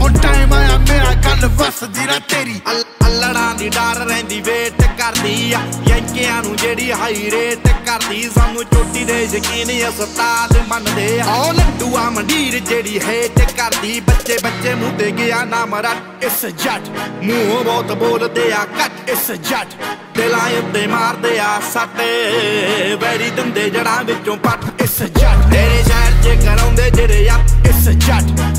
ਹੁਣ ਟਾਈਮ ਆਇਆ ਮੇਰਾ ਗੱਲ ਵਸਦੀ ਨਾ ਤੇਰੀ। ਅਲੜਾਂ ਦੀ ਡਰ ਰਹਿੰਦੀ ਵੇਟ ਕਰਦੀ ਆ ਯੰਕਿਆਂ ਨੂੰ ਜਿਹੜੀ ਹਾਈ ਰੇਟ ਕਰਦੀ। ਸਾਨੂੰ ਚੋਟੀ ਦੇ ਯਕੀਨ ਉਸਤਾਦ ਮੰਨਦੇ ਆ। ਉਹ ਲੱਡੂਆ ਮੰਡੀਰ ਜਿਹੜੀ ਹੇਟ ਕਰਦੀ। ਬੱਚੇ ਬੱਚੇ ਮੂੰਹ ਤੇ ਗਿਆ ਨਾ ਮਰਦ ਇਸ ਜੱਟ। ਮੂੰਹੋਂ ਬਹੁਤ ਬੋਲਦੇ ਆ ਕੱਟ ਇਸ ਜੱਟ। ਦਿਲਾਂ ਉੱਤੇ ਮਾਰਦੇ ਆ ਸੱਟ ਵੈਰੀ ਦਿੰਦੇ ਜੜਾਂ ਵਿੱਚੋਂ ਪੱਟ ਇਸ ਜੱਟ। ਤੇਰੇ ਸ਼ਹਿਰ 'ਚ ਕਰਾਉਂਦੇ ਜਿਹੜੇ ਆ ਇਸ ਜੱਟ।